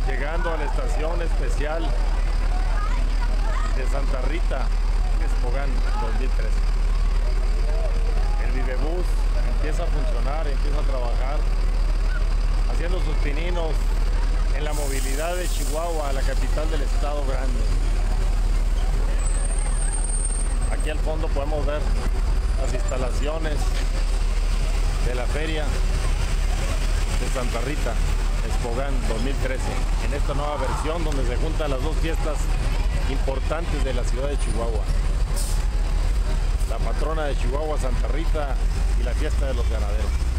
Llegando a la estación especial de Santa Rita, Espogán 2013. El Vivebús empieza a funcionar, empieza a trabajar, haciendo sus pininos en la movilidad de Chihuahua, la capital del estado grande. Aquí al fondo podemos ver las instalaciones de la feria de Santa Rita, Espogán 2013, en esta nueva versión donde se juntan las dos fiestas importantes de la ciudad de Chihuahua: la patrona de Chihuahua, Santa Rita, y la fiesta de los ganaderos.